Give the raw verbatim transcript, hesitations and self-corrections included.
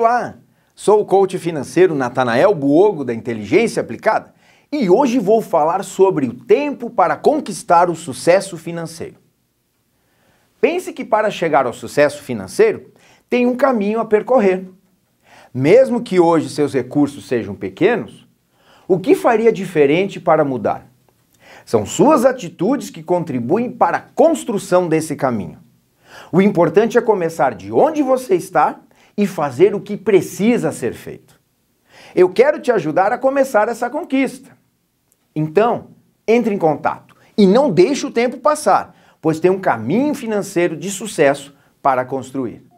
Olá, sou o coach financeiro Natanael Buogo da Inteligência Aplicada e hoje vou falar sobre o tempo para conquistar o sucesso financeiro. Pense que para chegar ao sucesso financeiro tem um caminho a percorrer. Mesmo que hoje seus recursos sejam pequenos, o que faria diferente para mudar? São suas atitudes que contribuem para a construção desse caminho. O importante é começar de onde você está e fazer o que precisa ser feito. Eu quero te ajudar a começar essa conquista. Então, entre em contato e não deixe o tempo passar, pois tem um caminho financeiro de sucesso para construir.